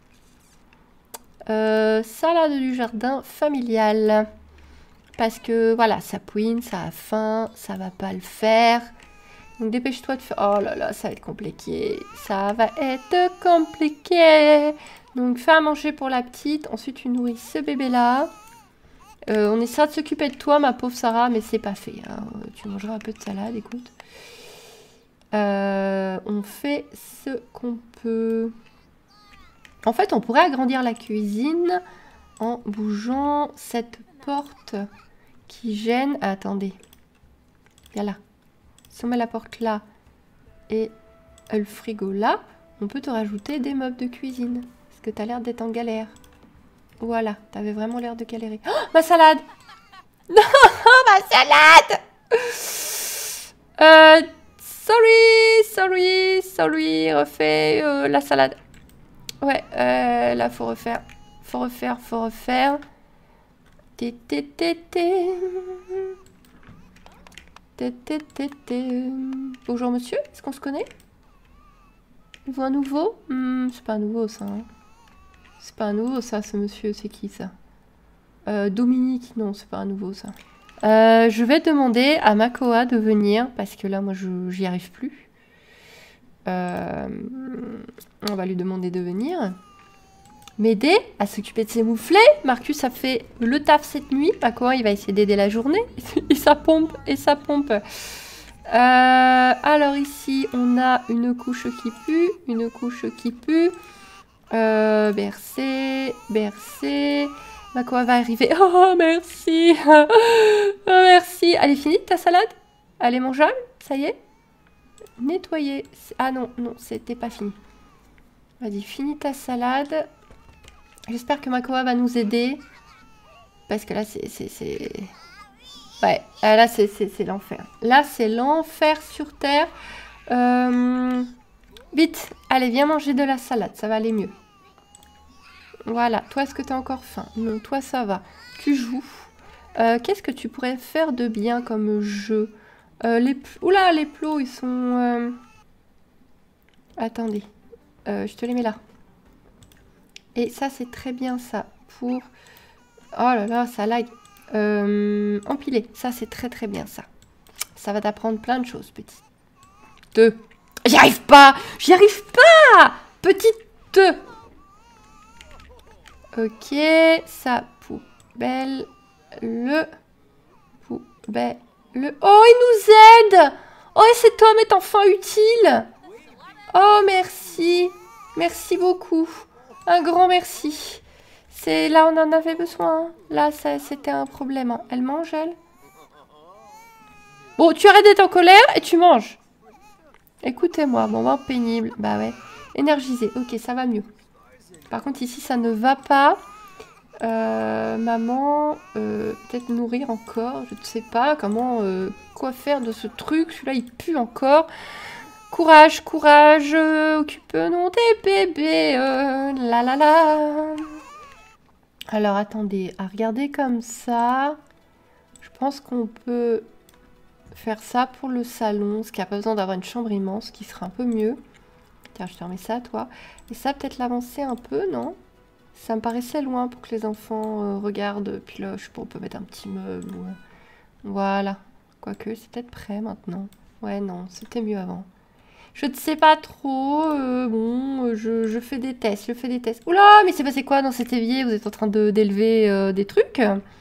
A: euh, salade du jardin familiale. Parce que voilà, ça pouine, ça a faim, ça va pas le faire. Donc dépêche-toi de faire... Oh là là, ça va être compliqué. Ça va être compliqué. Donc fais à manger pour la petite. Ensuite, tu nourris ce bébé-là. Euh, on essaiera de s'occuper de toi, ma pauvre Sarah, mais c'est pas fait. Hein. Tu mangeras un peu de salade, écoute. Euh, on fait ce qu'on peut. En fait, on pourrait agrandir la cuisine en bougeant cette porte qui gêne. Ah, attendez. Viens là. Si on met la porte là et le frigo là, on peut te rajouter des meubles de cuisine. Parce que t'as l'air d'être en galère. Voilà, t'avais vraiment l'air de galérer. Oh, ma salade! Non, ma salade! Euh, sorry, sorry, sorry, refais euh, la salade. Ouais, euh, là, faut refaire. Faut refaire, faut refaire. Té, té, té, té. Té, té, té, té. Bonjour, monsieur, est-ce qu'on se connaît? Vous voyez un nouveau? hmm, C'est pas un nouveau, ça. Hein. C'est pas un nouveau, ça, ce monsieur. C'est qui, ça? euh, Dominique, non, c'est pas un nouveau, ça. Euh, je vais demander à Makoa de venir, parce que là, moi, je j'y arrive plus. Euh, on va lui demander de venir. M'aider à s'occuper de ses mouflets. Marcus a fait le taf cette nuit. Makoa, il va essayer d'aider la journée. Et ça pompe, et ça pompe. Euh, alors ici, on a une couche qui pue, une couche qui pue. Euh, bercé, bercé. Makoa va arriver. Oh, merci. Oh, merci. Elle est finie ta salade? Elle est mangeable? Ça y est? Nettoyer. Ah non, non, c'était pas fini. Vas-y, finis ta salade. J'espère que Makoa va nous aider. Parce que là, c'est... Ouais, là, c'est l'enfer. Là, c'est l'enfer sur Terre. Euh... Vite, allez, viens manger de la salade. Ça va aller mieux. Voilà. Toi, est-ce que tu as encore faim? Non, toi, ça va. Tu joues. Euh, Qu'est-ce que tu pourrais faire de bien comme jeu? euh, les... Oula, les plots, ils sont... Euh... Attendez. Euh, je te les mets là. Et ça, c'est très bien, ça. Pour... Oh là là, ça lag. Euh, empiler. Ça, c'est très très bien, ça. Ça va t'apprendre plein de choses, petite. Deux. J'y arrive pas. J'y arrive pas. Petite deux. Ok. Ça, poubelle. Le. Poubelle. Le. Oh, il nous aide. Oh, cet homme est enfin utile. Oh, merci. Merci beaucoup. Un grand merci. C'est là, on en avait besoin. Là, c'était un problème. Hein. Elle mange, elle? Bon, tu arrêtes d'être en colère et tu manges. Écoutez-moi, moment pénible. Bah ouais. Énergisé. Ok, ça va mieux. Par contre, ici, ça ne va pas. Euh, maman, euh, peut-être nourrir encore. Je ne sais pas comment, euh, quoi faire de ce truc. Celui-là, il pue encore. Courage, courage. Euh, Occupe-nous des bébés. Euh, la la la. Alors, attendez. À regarder comme ça, je pense qu'on peut... faire ça pour le salon, ce qui n'a pas besoin d'avoir une chambre immense, qui sera un peu mieux. Tiens, je te remets ça, toi. Et ça, peut-être l'avancer un peu, non? Ça me paraissait loin pour que les enfants euh, regardent. Puis là, je sais pas, on peut mettre un petit meuble. Ou... Voilà. Quoique, c'est peut-être prêt maintenant. Ouais, non, c'était mieux avant. Je ne sais pas trop. Euh, bon, je, je fais des tests, je fais des tests. Oula, mais c'est passé quoi dans cet évier? Vous êtes en train d'élever euh, des trucs?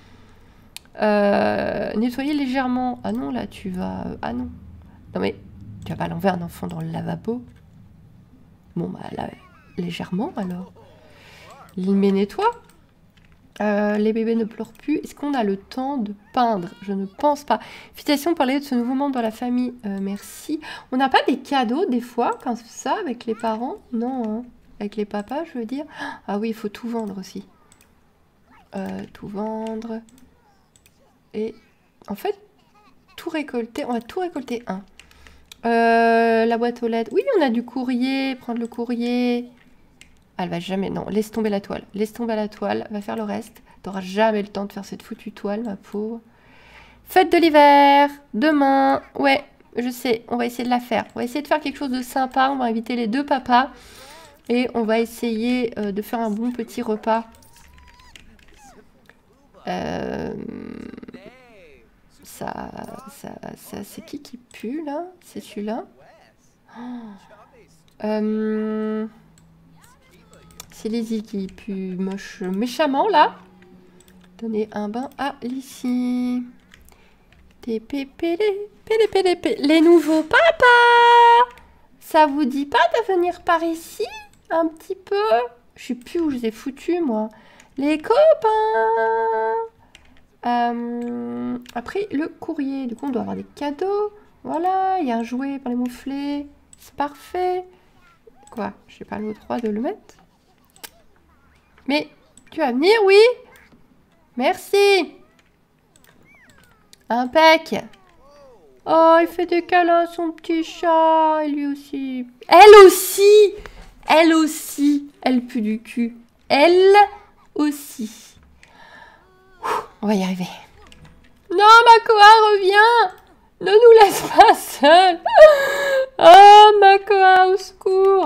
A: Euh, nettoyer légèrement. Ah non, là, tu vas... Ah non. Non, mais tu vas pas l'enlever un enfant dans le lavabo. Bon, bah là, légèrement, alors. Il met nettoie. Euh, les bébés ne pleurent plus. Est-ce qu'on a le temps de peindre? Je ne pense pas. Félicitations pour l'arrivée de ce nouveau membre dans la famille. Euh, merci. On n'a pas des cadeaux, des fois, comme ça, avec les parents? Non, hein. Avec les papas, je veux dire. Ah oui, il faut tout vendre aussi. Euh, tout vendre... Et en fait, tout récolter. On va tout récolter un. Euh, la boîte aux lettres. Oui, on a du courrier. Prendre le courrier. Elle va jamais... Non, laisse tomber la toile. Laisse tomber la toile. Va faire le reste. T'auras jamais le temps de faire cette foutue toile, ma pauvre. Fête de l'hiver, demain. Ouais, je sais, on va essayer de la faire. On va essayer de faire quelque chose de sympa. On va inviter les deux papas. Et on va essayer euh, de faire un bon petit repas. Euh... Ça, ça, ça c'est qui qui pue là? C'est celui-là? Oh. Euh... C'est Lizzie qui pue moche méchamment là. Donnez un bain à Lizzie. Les nouveaux papas! Ça vous dit pas de venir par ici un petit peu? Je sais plus où je les ai foutus moi. Les copains! Euh, après, le courrier. Du coup, on doit avoir des cadeaux. Voilà, il y a un jouet pour les mouflets. C'est parfait. Quoi? J'ai pas le droit de le mettre? Mais, tu vas venir, oui? Merci. Impec. Oh, il fait des câlins à son petit chat. Et lui aussi. Elle aussi! Elle aussi! Elle pue du cul. Elle aussi. On va y arriver. Non, Makoa, reviens! Ne nous laisse pas seuls! Oh, Makoa, au secours!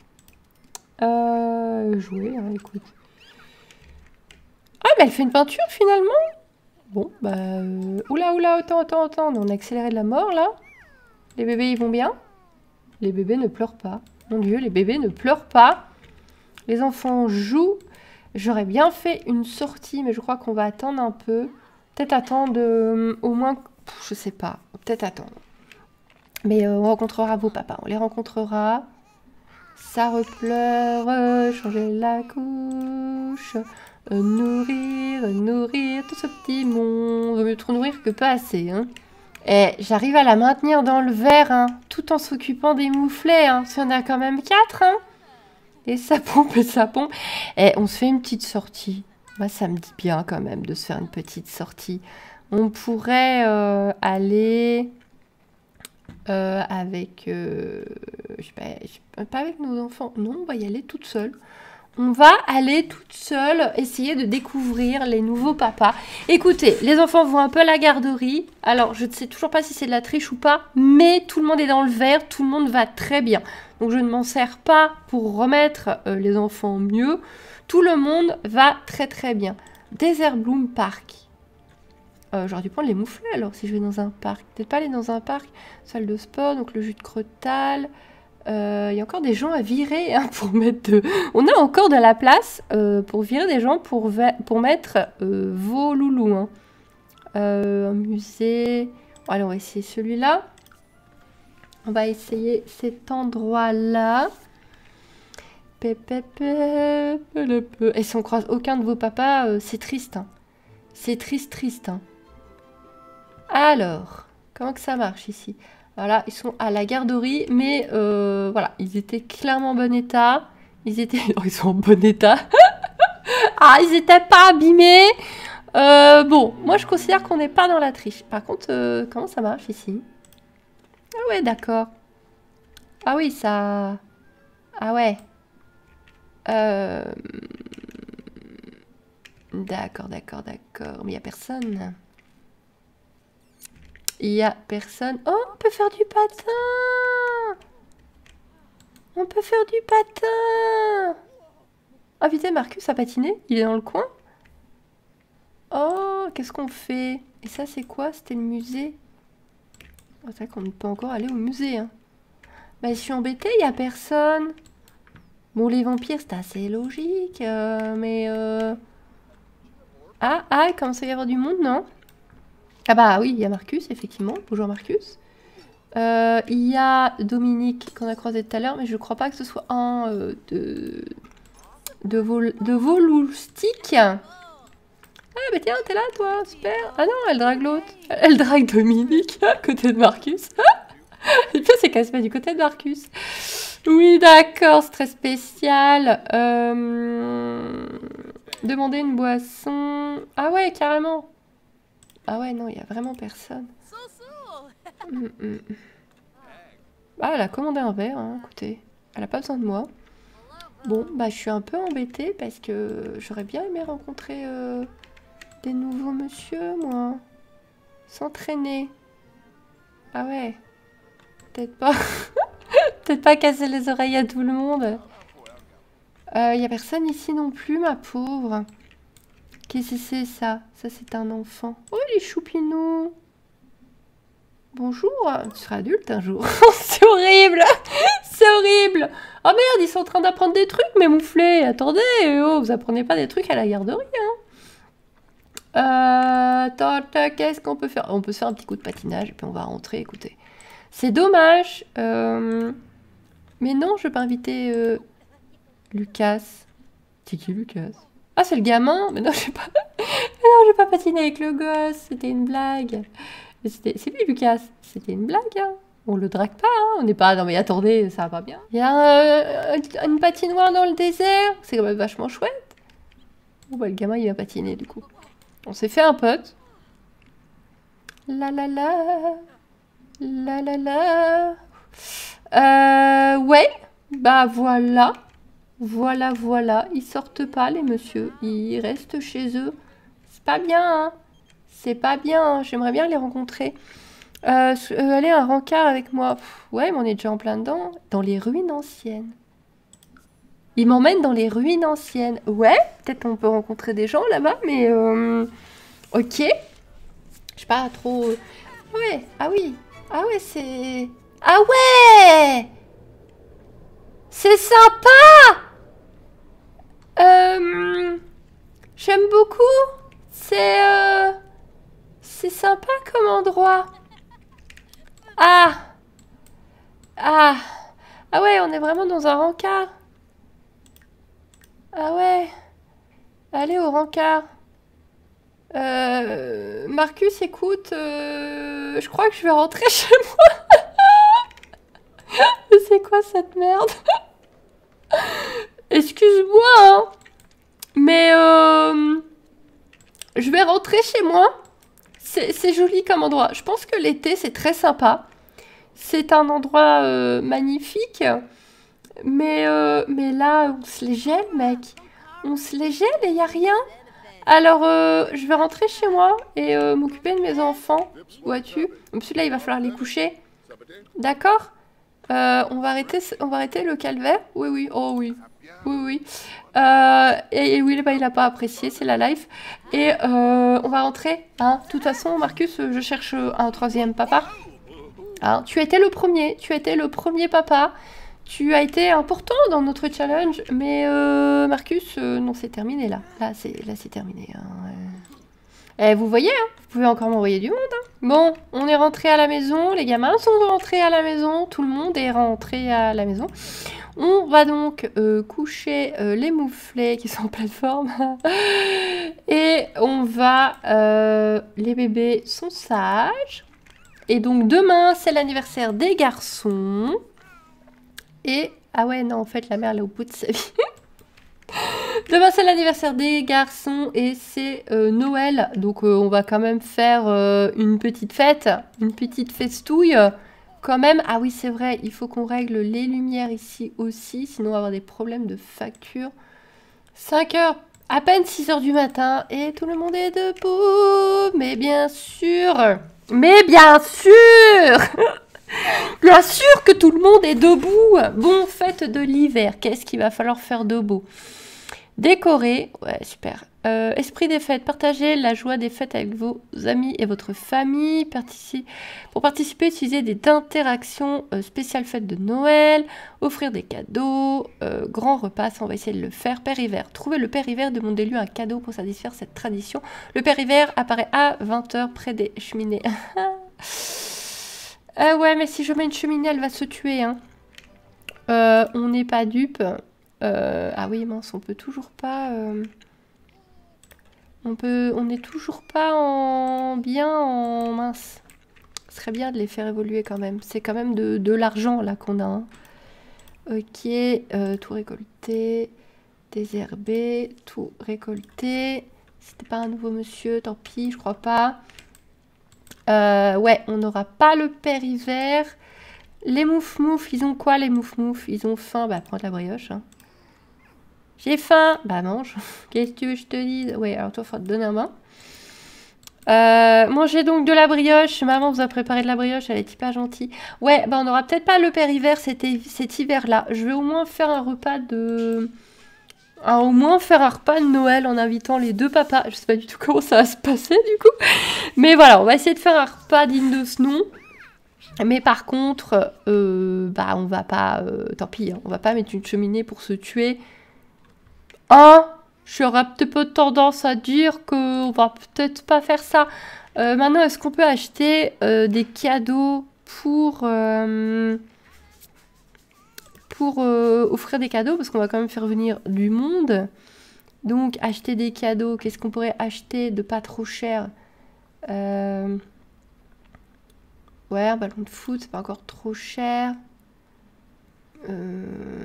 A: Euh... Jouer, hein, écoute. Ah, mais elle fait une peinture, finalement? Bon, bah... Euh... Oula, oula, attends, attends, attends. On a accéléré de la mort, là. Les bébés, ils vont bien? Les bébés ne pleurent pas. Mon Dieu, les bébés ne pleurent pas. Les enfants jouent. J'aurais bien fait une sortie, mais je crois qu'on va attendre un peu. Peut-être attendre euh, au moins... Je sais pas. Peut-être attendre. Mais euh, on rencontrera vos papas. On les rencontrera. Ça repleure. Euh, changer la couche. Euh, nourrir, nourrir tout ce petit monde. Vaut mieux trop nourrir que pas assez. Hein. Et j'arrive à la maintenir dans le verre. Hein, tout en s'occupant des mouflets. Hein, si on a quand même quatre. Hein. Et ça pompe et ça pompe. Et on se fait une petite sortie. Moi, ça me dit bien quand même de se faire une petite sortie. On pourrait euh, aller euh, avec... Euh, je sais pas, je sais pas, pas avec nos enfants. Non, on va y aller toute seule. On va aller toute seule essayer de découvrir les nouveaux papas. Écoutez, les enfants vont un peu à la garderie. Alors, je ne sais toujours pas si c'est de la triche ou pas, mais tout le monde est dans le vert, tout le monde va très bien. Donc, je ne m'en sers pas pour remettre euh, les enfants mieux. Tout le monde va très très bien. Desert Bloom Park. Euh, J'aurais dû prendre les mouflets alors si je vais dans un parc. Peut-être pas aller dans un parc. Salle de sport, donc le jus de Crotale. Il euh, y a encore des gens à virer hein, pour mettre de... On a encore de la place euh, pour virer des gens pour, pour mettre euh, vos loulous. Hein. Euh, un musée... Bon, allez, on va essayer celui-là. On va essayer cet endroit-là. Et si on croise aucun de vos papas, euh, c'est triste. Hein. C'est triste, triste. Hein. Alors, comment que ça marche ici? Voilà, ils sont à la garderie, mais euh, voilà, ils étaient clairement en bon état. Ils étaient... Oh, ils sont en bon état. Ah, ils étaient pas abîmés. Euh, bon, moi je considère qu'on n'est pas dans la triche. Par contre, euh, comment ça marche ici? Ah ouais, d'accord. Ah oui, ça... Ah ouais. Euh... D'accord, d'accord, d'accord. Mais il n'y a personne. Il n'y a personne. Oh, on peut faire du patin. On peut faire du patin. Invitez Marcus à patiner. Il est dans le coin. Oh, qu'est-ce qu'on fait? Et ça, c'est quoi? C'était le musée. Oh, c'est vrai qu'on ne peut encore aller au musée. Hein. Bah, je suis embêtée, il n'y a personne. Bon, les vampires, c'est assez logique. Euh, mais... Euh... Ah, ah, il commence à y avoir du monde, non? Ah bah oui, il y a Marcus, effectivement. Bonjour Marcus. Euh, il y a Dominique qu'on a croisé tout à l'heure, mais je crois pas que ce soit un euh, de... De vos, de vos loustiques. Ah bah tiens, t'es là toi, super. Ah non, elle drague l'autre. Elle drague Dominique à côté de Marcus. Et puis c'est qu'elle se met du côté de Marcus. Oui, d'accord, c'est très spécial. Euh... Demander une boisson. Ah ouais, carrément. Ah ouais, non, il y a vraiment personne. Mm -mm. Ah, elle a commandé un verre, hein, écoutez. Elle a pas besoin de moi. Bon, bah je suis un peu embêtée parce que j'aurais bien aimé rencontrer euh, des nouveaux monsieur, moi. S'entraîner. Ah ouais. Peut-être pas. Peut-être pas casser les oreilles à tout le monde. Il euh, y a personne ici non plus, ma pauvre. Qu'est-ce que c'est ça? Ça, c'est un enfant. Oh, les choupinous. Bonjour. Tu seras adulte un jour. C'est horrible. C'est horrible. Oh merde, ils sont en train d'apprendre des trucs, mes mouflés. Attendez, oh, vous apprenez pas des trucs à la garderie, hein. Euh, attends, qu'est-ce qu'on peut faire? On peut se faire un petit coup de patinage et puis on va rentrer, écoutez. C'est dommage. Euh... Mais non, je vais pas inviter euh... Lucas. C'est qui Lucas? Ah, c'est le gamin? Mais non, je vais pas... non, je vais pas patiner avec le gosse. C'était une blague. C'est lui, Lucas. C'était une blague, hein. On le drague pas, hein. On n'est pas... Non, mais attendez, ça va pas bien. Il y a euh, une patinoire dans le désert. C'est quand même vachement chouette. Oh, bah, le gamin, il va patiner, du coup. On s'est fait un pote. La la la. La la la. Euh, ouais. Bah, voilà. Voilà, voilà. Ils sortent pas, les messieurs. Ils restent chez eux. C'est pas bien, hein. C'est pas bien, hein. J'aimerais bien les rencontrer. Euh, euh, aller à un rencard avec moi. Pff, ouais, mais on est déjà en plein dedans. Dans les ruines anciennes. Ils m'emmènent dans les ruines anciennes. Ouais, peut-être on peut rencontrer des gens là-bas, mais... Euh, ok. Je sais pas trop... Ouais, ah oui. Ah ouais, c'est... Ah ouais! C'est sympa! Euh... J'aime beaucoup. C'est... Euh, c'est sympa comme endroit. Ah! Ah! Ah ouais, on est vraiment dans un rencard. Ah ouais. Allez au rencard. Euh, Marcus, écoute, euh, je crois que je vais rentrer chez moi. C'est quoi cette merde? Excuse-moi, hein, mais euh, je vais rentrer chez moi. C'est joli comme endroit. Je pense que l'été, c'est très sympa. C'est un endroit euh, magnifique. Mais, euh, mais là, on se les gèle, mec. On se les gèle et il n'y a rien. Alors, euh, je vais rentrer chez moi et euh, m'occuper de mes enfants. Vois-tu? Celui-là, il va falloir les coucher. D'accord? euh, on, va arrêter, on va arrêter le calvaire. Oui, oui. Oh, oui. Oui, oui. Euh, et, et oui, bah, il n'a pas apprécié. C'est la life. Et euh, on va rentrer. Hein. De toute façon, Marcus, je cherche un troisième papa. Hein. Tu étais le premier. Tu étais le premier papa. Tu as été important dans notre challenge, mais euh, Marcus, euh, non, c'est terminé là. Là, c'est là, c'est terminé. Hein. Euh... Eh, vous voyez, hein, vous pouvez encore m'envoyer du monde. Hein. Bon, on est rentré à la maison, les gamins sont rentrés à la maison, tout le monde est rentré à la maison. On va donc euh, coucher euh, les mouflets qui sont en pleine forme. Et on va... Euh, les bébés sont sages. Et donc demain, c'est l'anniversaire des garçons. Et... Ah ouais, non, en fait, la mère, elle est au bout de sa vie. Demain, c'est l'anniversaire des garçons et c'est euh, Noël. Donc, euh, on va quand même faire euh, une petite fête, une petite festouille. Quand même, ah oui, c'est vrai, il faut qu'on règle les lumières ici aussi. Sinon, on va avoir des problèmes de facture. cinq heures, à peine six heures du matin et tout le monde est debout. Mais bien sûr, mais bien sûr bien sûr que tout le monde est debout. Bon, fête de l'hiver. Qu'est-ce qu'il va falloir faire de beau? Décorer. Ouais, super. Euh, esprit des fêtes. Partagez la joie des fêtes avec vos amis et votre famille. Partici Pour participer, utilisez des interactions euh, spéciales fêtes de Noël. Offrir des cadeaux. Euh, grand repas, ça, on va essayer de le faire. Père hiver. Trouvez le Père hiver. Demandez-lui un cadeau pour satisfaire cette tradition. Le Père hiver apparaît à vingt heures près des cheminées. Euh, ouais, mais si je mets une cheminée, elle va se tuer. Hein. Euh, on n'est pas dupe. Euh, ah oui, mince, on peut toujours pas... Euh, on peut, on n'est toujours pas en bien en mince. Ce serait bien de les faire évoluer quand même. C'est quand même de, de l'argent là qu'on a. Hein. Ok, euh, tout récolté. Désherber, tout récolté. C'était pas un nouveau monsieur, tant pis, je crois pas. Euh, ouais, on n'aura pas le Père hiver. Les mouf-mouf, ils ont quoi les mouf-mouf? Ils ont faim, bah prends de la brioche. Hein. J'ai faim, bah mange. Qu'est-ce que tu veux que je te dise? Ouais, alors toi, faut te donner un bain. Euh, mangez donc de la brioche. Maman vous a préparé de la brioche, elle est hyper gentille. Ouais, bah on n'aura peut-être pas le père hiver cet, cet hiver-là. Je vais au moins faire un repas de... Ah, au moins faire un repas de Noël en invitant les deux papas. Je sais pas du tout comment ça va se passer du coup. Mais voilà, on va essayer de faire un repas digne de ce nom. Mais par contre, euh, bah on va pas... Euh, tant pis, hein, on va pas mettre une cheminée pour se tuer. Hein? J'aurais peut-être pas tendance à dire qu'on va peut-être pas faire ça. Euh, maintenant, est-ce qu'on peut acheter euh, des cadeaux pour... Euh, pour euh, offrir des cadeaux? Parce qu'on va quand même faire venir du monde. Donc, acheter des cadeaux. Qu'est-ce qu'on pourrait acheter de pas trop cher? euh... Ouais, un ballon de foot, c'est pas encore trop cher. Euh...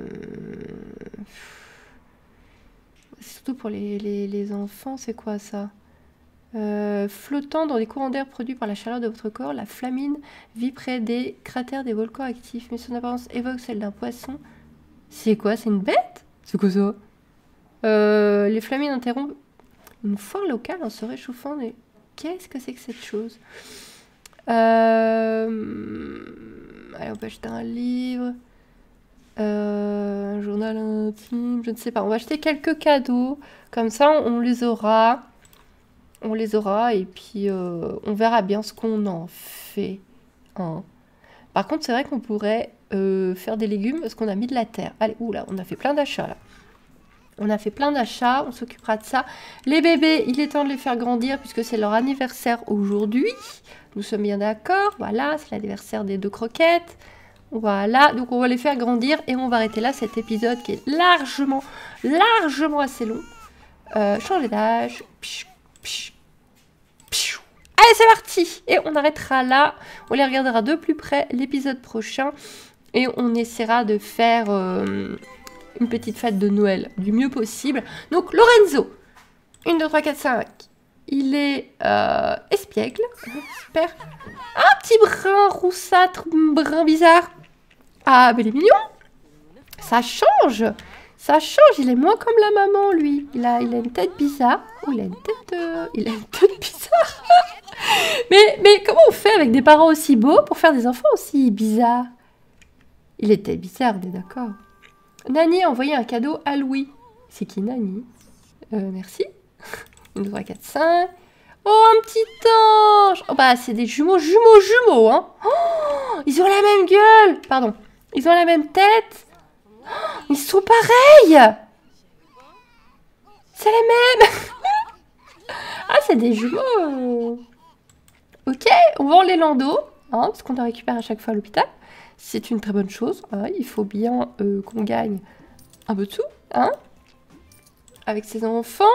A: Surtout pour les, les, les enfants, c'est quoi ça? euh, Flottant dans des courants d'air produits par la chaleur de votre corps, la flamine vit près des cratères des volcans actifs, mais son apparence évoque celle d'un poisson. C'est quoi? C'est une bête? C'est quoi ça? euh, Les flamines interrompent une foire locale en se réchauffant. Mais qu'est-ce que c'est que cette chose? euh... Allez, on peut acheter un livre. Euh, un journal intime, je ne sais pas. On va acheter quelques cadeaux. Comme ça, on les aura. On les aura et puis euh, on verra bien ce qu'on en fait. Hein. Par contre, c'est vrai qu'on pourrait euh, faire des légumes parce qu'on a mis de la terre. Allez, oula, on a fait plein d'achats là. On a fait plein d'achats, on s'occupera de ça. Les bébés, il est temps de les faire grandir puisque c'est leur anniversaire aujourd'hui. Nous sommes bien d'accord. Voilà, c'est l'anniversaire des deux croquettes. Voilà, donc on va les faire grandir et on va arrêter là cet épisode qui est largement, largement assez long. Euh, changer d'âge. Allez, c'est parti! Et on arrêtera là. On les regardera de plus près l'épisode prochain. Et on essaiera de faire euh, une petite fête de Noël du mieux possible. Donc, Lorenzo. un, deux, trois, quatre, cinq. Il est euh, espiègle. Super. Un petit brun roussâtre, brun bizarre. Ah, mais il est mignon. Ça change. Ça change. Il est moins comme la maman, lui. Il a, il a une tête bizarre. Oh, il a une tête... Euh, il a une tête bizarre. mais, mais comment on fait avec des parents aussi beaux pour faire des enfants aussi bizarres? Il était bizarre, on est d'accord. Nani a envoyé un cadeau à Louis. C'est qui Nani? euh, Merci. un, deux, trois, quatre, cinq. Oh, un petit ange. Oh, bah, c'est des jumeaux, jumeaux, jumeaux, hein. Oh, ils ont la même gueule. Pardon. Ils ont la même tête. Oh, ils sont pareils. C'est les mêmes. Ah, c'est des jumeaux. Ok, on vend les landaux, hein, parce qu'on en récupère à chaque fois à l'hôpital. C'est une très bonne chose. Hein, il faut bien euh, qu'on gagne un peu de sous, hein, avec ses enfants.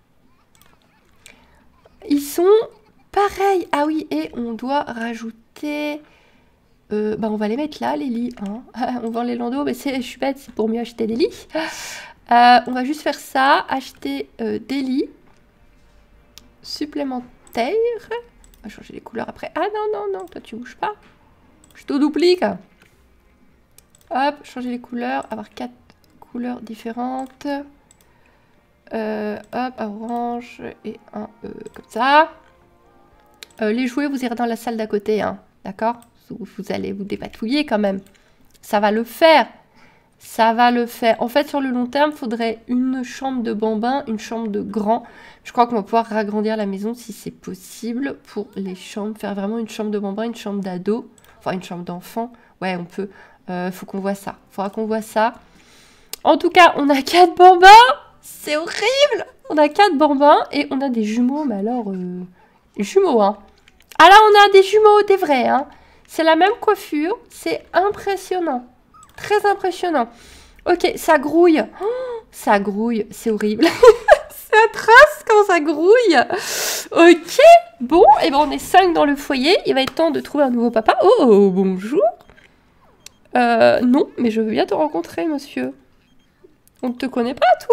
A: Ils sont pareils. Ah oui, et on doit rajouter... Euh, bah on va les mettre là, les lits. Hein. On vend les landaux, mais je suis bête, c'est pour mieux acheter des lits. Euh, on va juste faire ça, acheter euh, des lits supplémentaires. On va changer les couleurs après. Ah non, non, non, toi tu bouges pas. Je te duplique. Hop, changer les couleurs, avoir quatre couleurs différentes. Euh, hop, un orange et un euh, comme ça. Euh, les jouets, vous irez dans la salle d'à côté, hein, d'accord? vous, vous allez vous dépatouiller quand même. Ça va le faire. Ça va le faire. En fait, sur le long terme, il faudrait une chambre de bambin, une chambre de grand. Je crois qu'on va pouvoir agrandir la maison si c'est possible pour les chambres. Faire vraiment une chambre de bambin, une chambre d'ado. Enfin, une chambre d'enfant. Ouais, on peut. Euh, faut qu'on voit ça. Faudra qu'on voit ça. En tout cas, on a quatre bambins. C'est horrible. On a quatre bambins et on a des jumeaux. Mais alors, euh, jumeaux, hein. Ah là, on a des jumeaux, des vrais, hein. C'est la même coiffure. C'est impressionnant. Très impressionnant. Ok, ça grouille. Oh, ça grouille, c'est horrible. C'est atroce quand ça grouille. Ok, bon, et eh ben on est cinq dans le foyer. Il va être temps de trouver un nouveau papa. Oh, bonjour. Euh, non, mais je veux bien te rencontrer, monsieur. On ne te connaît pas, toi.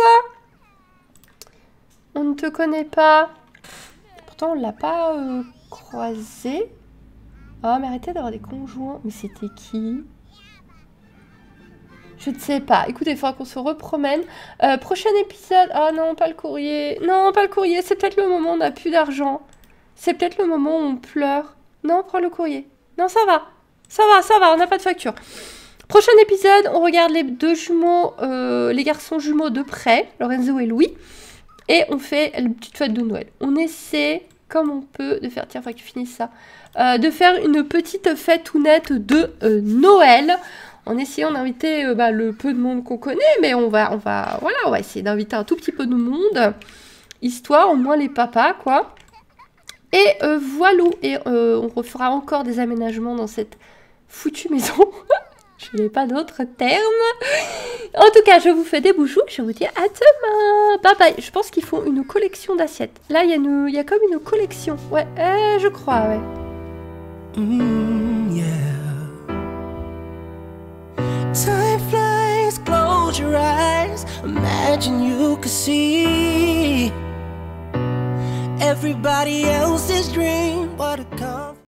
A: On ne te connaît pas. Pourtant, on ne l'a pas euh, croisé. Oh, mais arrêtez d'avoir des conjoints. Mais c'était qui ? Je ne sais pas. Écoutez, il faudra qu'on se repromène. Euh, prochain épisode. Ah non, pas le courrier. Non, pas le courrier. C'est peut-être le moment, on n'a plus d'argent. C'est peut-être le moment où on pleure. Non, prends le courrier. Non, ça va. Ça va, ça va, on n'a pas de facture. Prochain épisode, on regarde les deux jumeaux, euh, les garçons jumeaux de près, Lorenzo et Louis. Et on fait la petite fête de Noël. On essaie, comme on peut, de faire... Tiens, faut que tu finisses ça. Euh, de faire une petite fête tout nette de euh, Noël. En essayant d'inviter euh, bah, le peu de monde qu'on connaît. Mais on va, on va, voilà, on va essayer d'inviter un tout petit peu de monde. Histoire, au moins les papas, quoi. Et euh, voilà. Et euh, on refera encore des aménagements dans cette foutue maison. Je n'ai pas d'autres termes. En tout cas, je vous fais des bisous. Je vous dis à demain. Bye bye. Je pense qu'ils font une collection d'assiettes. Là, il y, une... y a comme une collection. Ouais, euh, je crois, ouais.
B: Mm, yeah. Time flies, close your eyes. Imagine you could see everybody else's dream. What a